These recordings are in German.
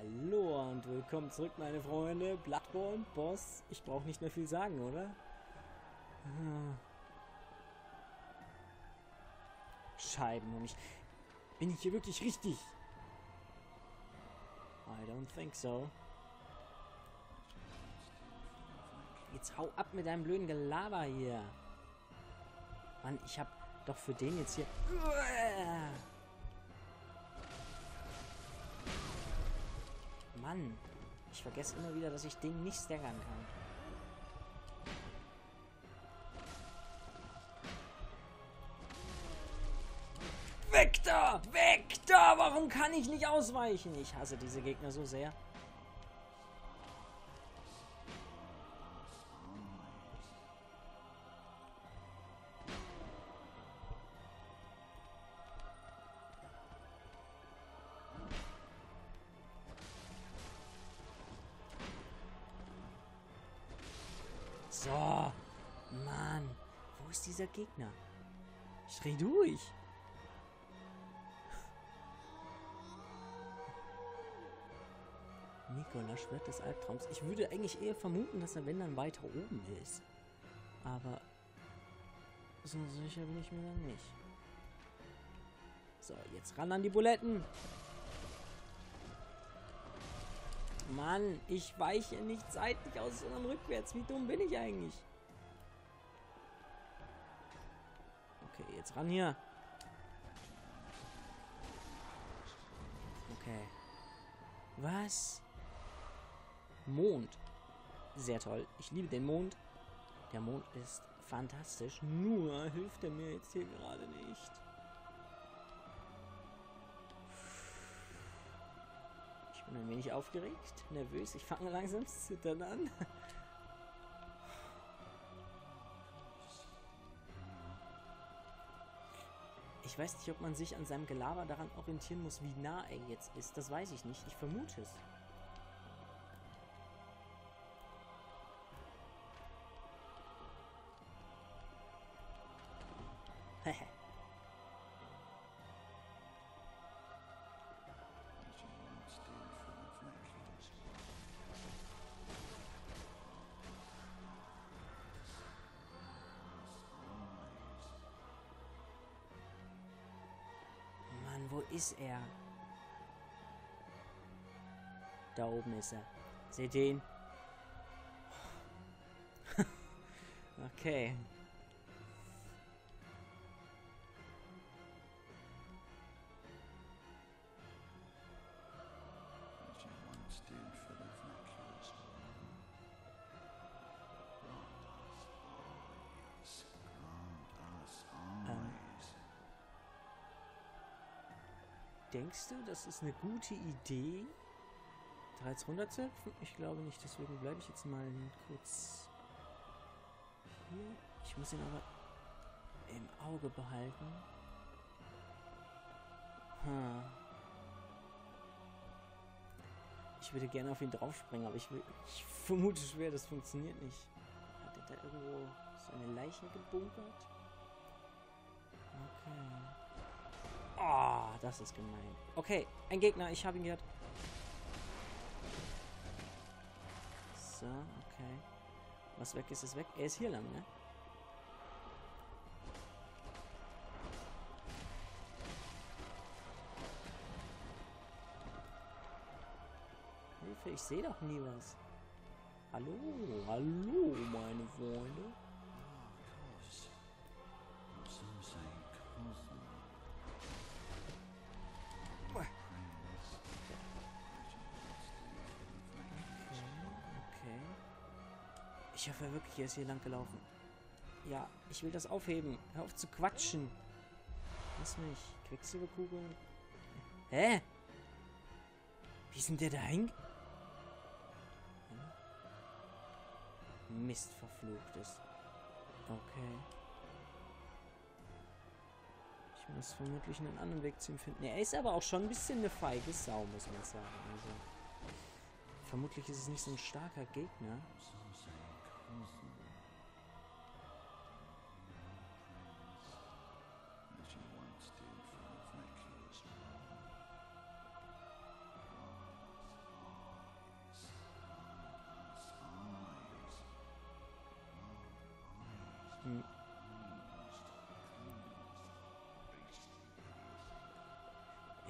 Hallo und willkommen zurück, meine Freunde. Bloodborne, Boss. Ich brauche nicht mehr viel sagen, oder? Scheiben um mich. Bin ich hier wirklich richtig? I don't think so. Jetzt hau ab mit deinem blöden Gelaber hier. Mann, ich hab doch für den jetzt hier... Mann, ich vergesse immer wieder, dass ich den nicht staggern kann. Weg da! Weg da! Warum kann ich nicht ausweichen? Ich hasse diese Gegner so sehr. So, Mann, wo ist dieser Gegner? Ich dreh durch. Nikola, Schwert des Albtraums. Ich würde eigentlich eher vermuten, dass er, wenn dann, weiter oben ist. Aber so sicher bin ich mir dann nicht. So, jetzt ran an die Buletten. Mann, ich weiche nicht seitlich aus, sondern rückwärts. Wie dumm bin ich eigentlich? Okay, jetzt ran hier. Okay. Was? Mond. Sehr toll. Ich liebe den Mond. Der Mond ist fantastisch. Nur hilft er mir jetzt hier gerade nicht. Ich bin ein wenig aufgeregt, nervös. Ich fange langsam zu zittern an. Ich weiß nicht, ob man sich an seinem Gelaber daran orientieren muss, wie nah er jetzt ist. Das weiß ich nicht. Ich vermute es. Mann, wo ist er? Da oben ist er. Seht ihr ihn? Okay. Denkst du, das ist eine gute Idee, da jetzt runterzuhüpfen? Ich glaube nicht, deswegen bleibe ich jetzt mal kurz hier. Ich muss ihn aber im Auge behalten. Ich würde gerne auf ihn draufspringen, aber ich vermute schwer, das funktioniert nicht. Hat er da irgendwo so eine Leiche gebunkert? Okay. Oh, das ist gemein. Okay, ein Gegner, ich habe ihn gehört. So, okay. Was weg ist, ist weg. Er ist hier lang, ne? Hilfe, ich sehe doch nie was. Hallo, hallo, meine Freunde. Okay. Ich hoffe wirklich, er ist hier lang gelaufen. Ja, ich will das aufheben. Hör auf zu quatschen. Lass mich. Quecksilberkugeln. Hä? Wie sind der da hin? Mist, verfluchtes. Okay. Ich muss vermutlich einen anderen Weg zu ihm finden. Er ist aber auch schon ein bisschen eine feige Sau, muss man sagen. Also, vermutlich ist es nicht so ein starker Gegner.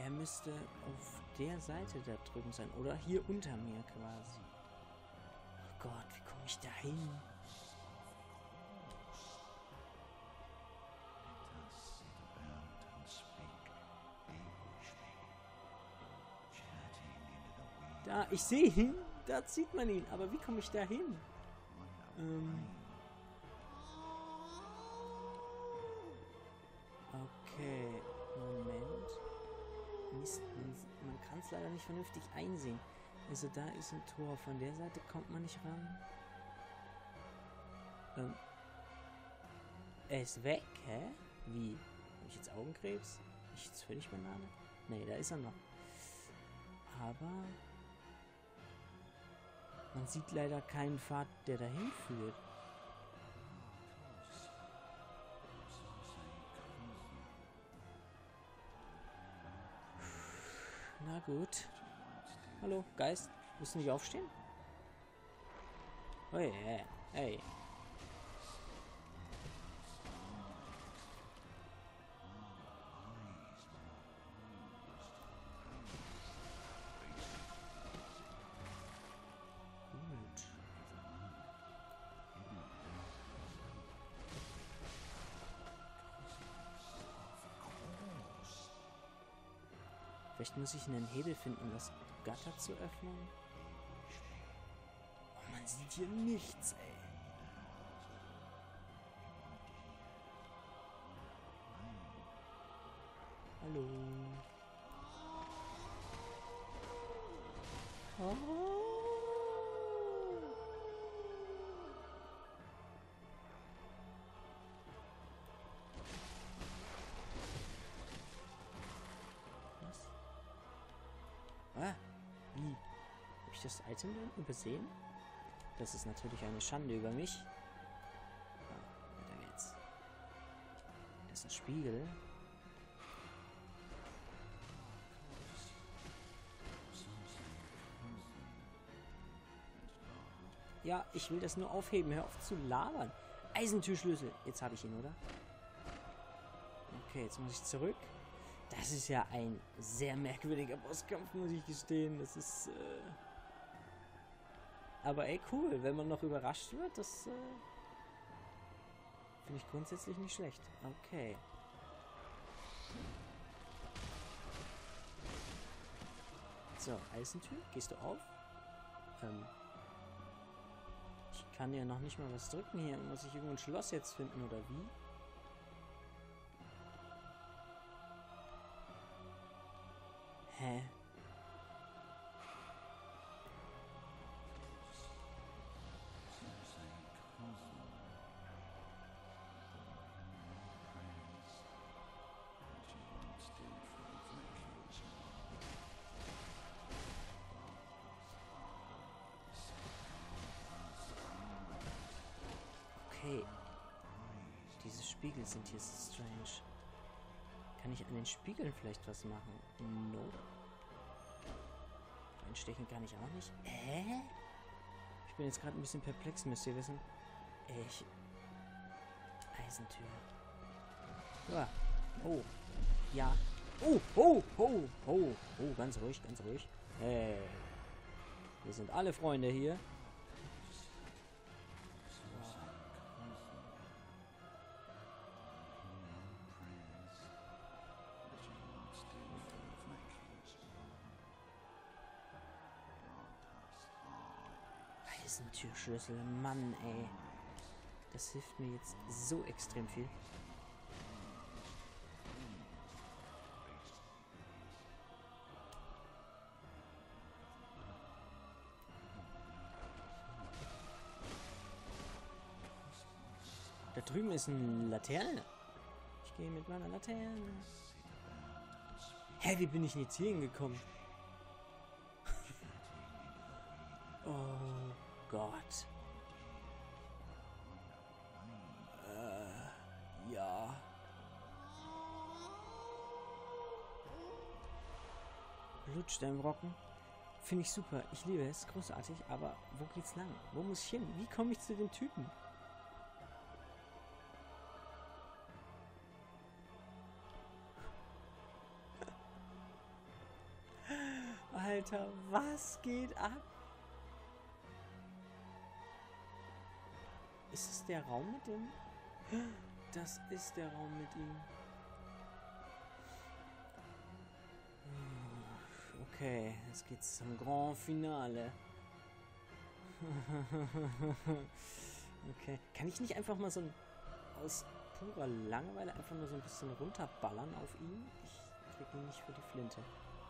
er müsste auf der Seite da drüben sein. Oder hier unter mir quasi. Oh Gott, wie komme ich da hin? Da, ich sehe ihn. Da sieht man ihn. Aber wie komme ich da hin? Okay, Moment. Mist, man kann es leider nicht vernünftig einsehen. Also da ist ein Tor. Von der Seite kommt man nicht ran. Er ist weg, hä? Wie? Habe ich jetzt Augenkrebs? Ich jetzt völlig Banane? Nee, da ist er noch. Aber man sieht leider keinen Pfad, der dahin führt. Na gut. Hallo, Geist. Willst du nicht aufstehen? Hey, hey, hey. Gut. Vielleicht muss ich einen Hebel finden, um das Gatter zu öffnen. Oh, man sieht hier nichts, ey. Hallo. Oh. Ah, wie? Habe ich das Item denn übersehen? Das ist natürlich eine Schande über mich. Ah, weiter geht's. Das ist ein Spiegel. Ja, ich will das nur aufheben. Hör auf zu labern. Eisentürschlüssel. Jetzt habe ich ihn, oder? Okay, jetzt muss ich zurück. Das ist ja ein sehr merkwürdiger Bosskampf, muss ich gestehen. Das ist, aber ey, cool. Wenn man noch überrascht wird, das, finde ich grundsätzlich nicht schlecht. Okay. So, Eisentür. Gehst du auf? Ich kann ja noch nicht mal was drücken hier. Muss ich irgendwo ein Schloss jetzt finden, oder wie? Hä? Okay. Diese Spiegel sind hier strange. Kann ich an den Spiegeln vielleicht was machen? Nope. Einstechen kann ich auch nicht. Ich bin jetzt gerade ein bisschen perplex, müsst ihr wissen. Eisentür. Ja. Oh. Ja. Oh, oh, oh, oh, oh, ganz ruhig, ganz ruhig. Hey. Wir sind alle Freunde hier. Eisentürschlüssel, Mann, ey. Das hilft mir jetzt so extrem viel. Da drüben ist eine Laterne. Ich gehe mit meiner Laterne. Hä, wie bin ich denn jetzt hier hingekommen? Oh Gott. Ja. Blutsteinbrocken. Finde ich super. Ich liebe es. Großartig. Aber wo geht's lang? Wo muss ich hin? Wie komme ich zu dem Typen? Alter, was geht ab? Ist es der Raum mit dem? Das ist der Raum mit ihm. Okay, jetzt geht's zum Grand Finale. Okay. Kann ich nicht einfach mal so ein aus purer Langeweile einfach nur so ein bisschen runterballern auf ihn? Ich krieg ihn nicht für die Flinte.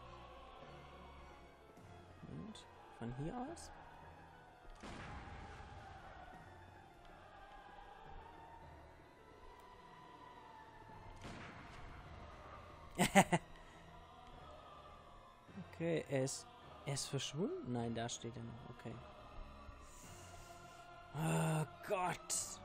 Und von hier aus? Okay, er ist verschwunden? Nein, da steht er noch. Okay. Oh Gott.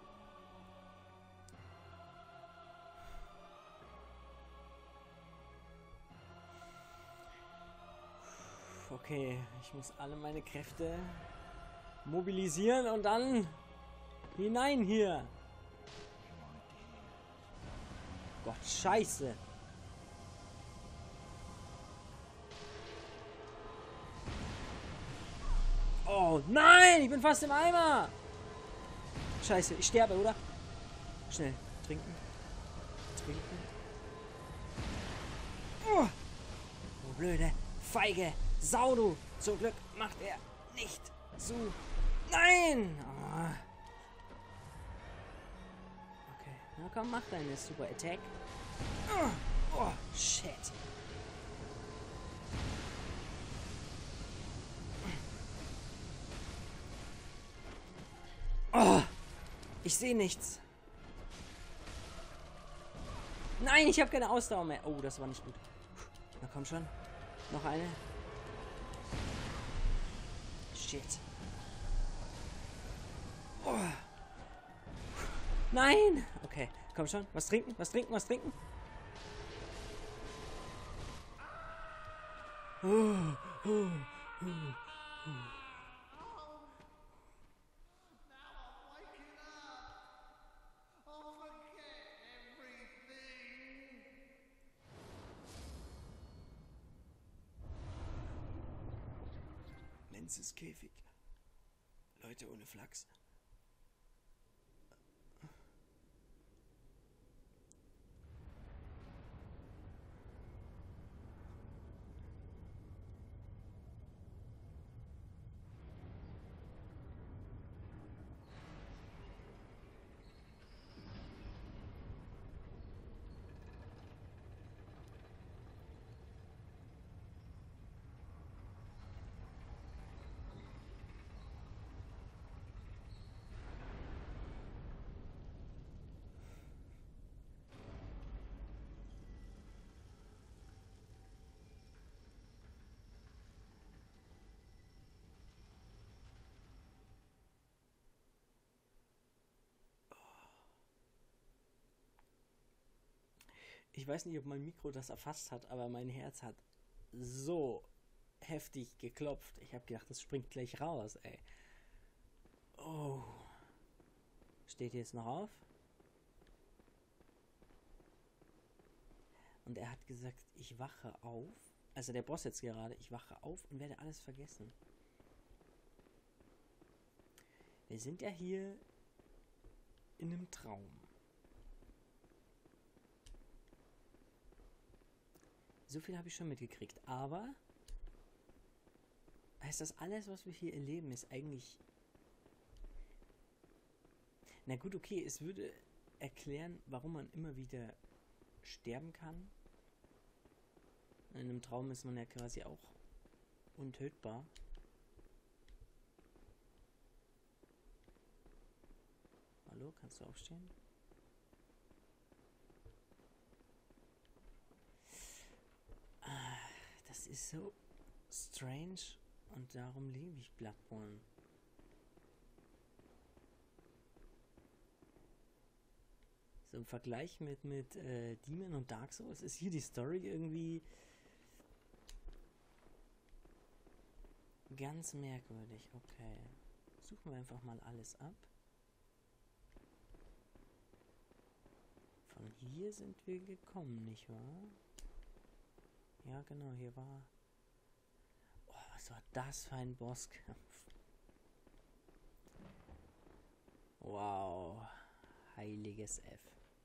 Okay, ich muss alle meine Kräfte mobilisieren und dann hinein hier. Gott, scheiße. Oh nein, ich bin fast im Eimer. Scheiße, ich sterbe, oder? Schnell, trinken. Trinken. Oh, blöde, feige Sau, du. Zum Glück macht er nicht zu. Nein! Oh. Okay, na komm, mach deine Super Attack. Oh, shit. Oh, ich sehe nichts. Nein, ich habe keine Ausdauer mehr. Oh, das war nicht gut. Na komm schon. Noch eine. Shit. Oh. Nein! Okay, komm schon. Was trinken, was trinken, was trinken. Menzes Käfig. Leute ohne Flachs. Ich weiß nicht, ob mein Mikro das erfasst hat, aber mein Herz hat so heftig geklopft. Ich habe gedacht, das springt gleich raus, ey. Oh. Steht jetzt noch auf? Und er hat gesagt, ich wache auf. Also der Boss jetzt gerade, ich wache auf und werde alles vergessen. Wir sind ja hier in einem Traum. So viel habe ich schon mitgekriegt. Aber heißt das, alles, was wir hier erleben, ist eigentlich... Na gut, okay, es würde erklären, warum man immer wieder sterben kann. In einem Traum ist man ja quasi auch untötbar. Hallo, kannst du aufstehen? Das ist so strange und darum liebe ich Bloodborne. So im Vergleich mit Demon und Dark Souls ist hier die Story irgendwie ganz merkwürdig. Okay, suchen wir einfach mal alles ab. Von hier sind wir gekommen, nicht wahr? Ja, genau, hier war Was war das für ein Bosskampf? Wow. Heiliges F.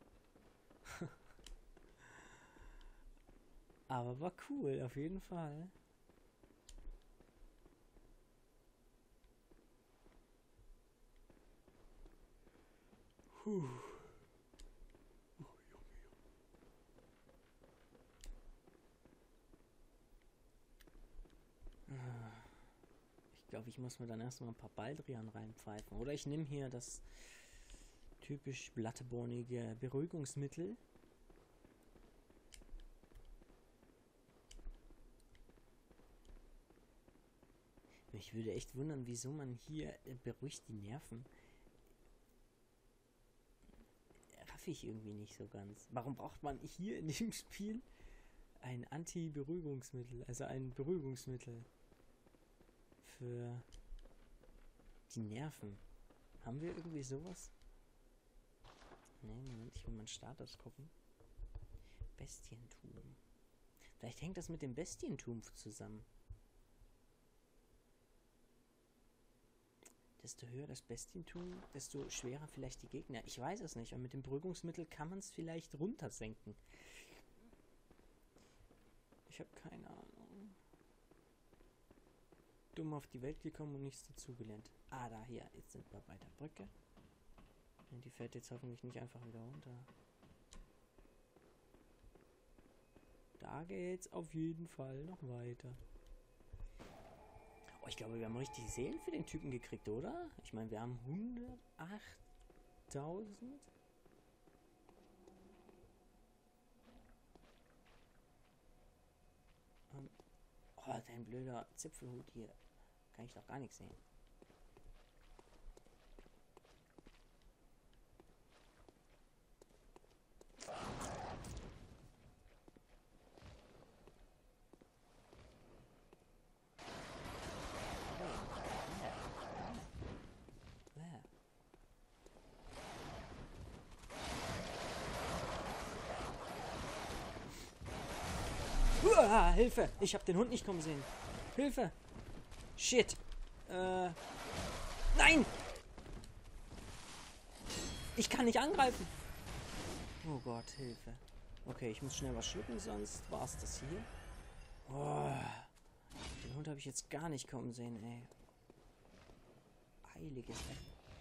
Aber war cool, auf jeden Fall. Puh. Ich glaube, ich muss mir dann erstmal ein paar Baldrian reinpfeifen. Oder ich nehme hier das typisch blattbornige Beruhigungsmittel. Mich würde echt wundern, wieso man hier beruhigt die Nerven. Raff ich irgendwie nicht so ganz. Warum braucht man hier in dem Spiel ein Anti-Beruhigungsmittel? Also ein Beruhigungsmittel für die Nerven. Haben wir irgendwie sowas? Ne, Moment, ich will meinen Status gucken. Bestientum. Vielleicht hängt das mit dem Bestientum zusammen. Desto höher das Bestientum, desto schwerer vielleicht die Gegner. Ich weiß es nicht. Und mit dem Beruhigungsmittel kann man es vielleicht runtersenken. Ich habe keine Ahnung. Dumm auf die Welt gekommen und nichts dazugelernt. Ah, da, hier. Jetzt sind wir bei der Brücke. Die fällt jetzt hoffentlich nicht einfach wieder runter. Da geht's auf jeden Fall noch weiter. Oh, ich glaube, wir haben richtig Seelen für den Typen gekriegt, oder? Ich meine, wir haben 108.000. Oh, dein blöder Zipfelhut hier. Kann ich doch gar nichts sehen. Hilfe! Ich habe den Hund nicht kommen sehen. Hilfe! Shit! Nein! Ich kann nicht angreifen! Oh Gott, Hilfe. Okay, ich muss schnell was schlucken, sonst war es das hier. Oh, den Hund habe ich jetzt gar nicht kommen sehen, ey. Heiliges F.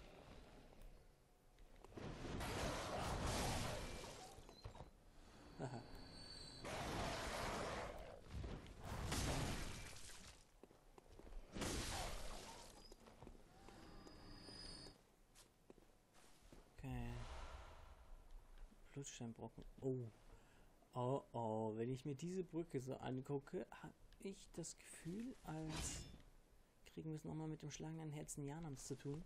Haha. Blutsteinbrocken. Oh. Oh, oh. Wenn ich mir diese Brücke so angucke, habe ich das Gefühl, als kriegen wir es nochmal mit dem schlagenden Herzen Janams zu tun.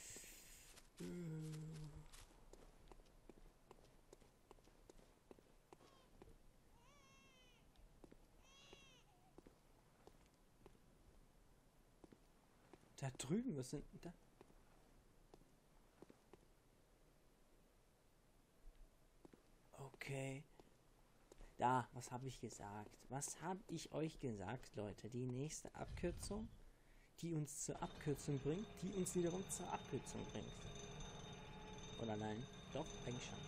Da drüben, was sind da? Okay. Da, was habe ich gesagt? Was habe ich euch gesagt, Leute? Die nächste Abkürzung, die uns zur Abkürzung bringt, die uns wiederum zur Abkürzung bringt. Oder nein? Doch, eigentlich schon.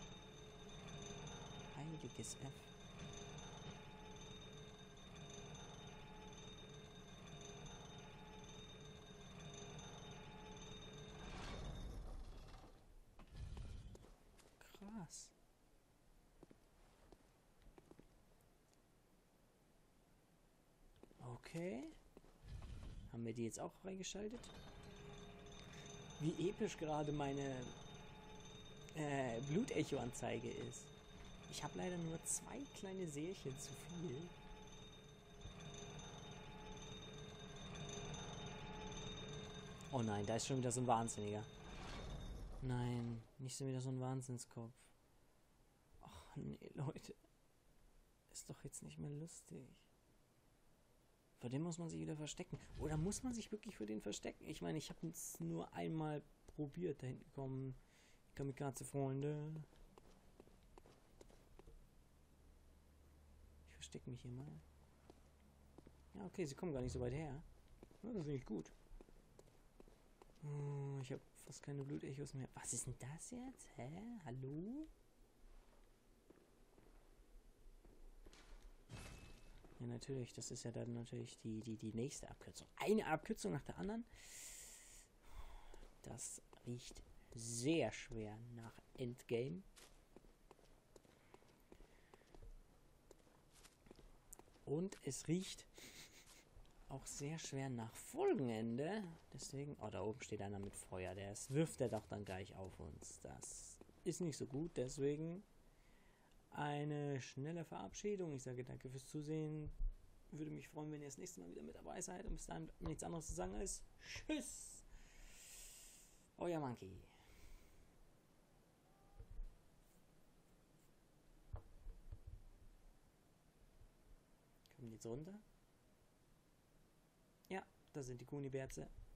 Heiliges F. Krass. Okay. Haben wir die jetzt auch freigeschaltet? Wie episch gerade meine Blutecho-Anzeige ist. Ich habe leider nur 2 kleine Seelchen zu viel. Oh nein, da ist schon wieder so ein Wahnsinniger. Nein, nicht so wieder so ein Wahnsinnskopf. Ach nee, Leute. Ist doch jetzt nicht mehr lustig. Vor dem muss man sich wieder verstecken. Oder muss man sich wirklich für den verstecken? Ich meine, ich habe es nur einmal probiert. Da hinten kommen Kamikaze-Freunde. Ich verstecke mich hier mal. Ja, okay, sie kommen gar nicht so weit her. Ja, das ist nicht gut. Oh, ich habe fast keine Blutechos mehr. Was ist denn das jetzt? Hä? Hallo? Ja, natürlich. Das ist ja dann natürlich die nächste Abkürzung. Eine Abkürzung nach der anderen. Das riecht sehr schwer nach Endgame. Und es riecht auch sehr schwer nach Folgenende. Deswegen, oh, da oben steht einer mit Feuer. Das wirft er doch dann gleich auf uns. Das ist nicht so gut. Deswegen eine schnelle Verabschiedung. Ich sage danke fürs Zusehen. Würde mich freuen, wenn ihr das nächste Mal wieder mit dabei seid. Und bis dahin nichts anderes zu sagen als Tschüss. Euer Monkey. Kommen die jetzt runter? Ja, da sind die Kunibärze.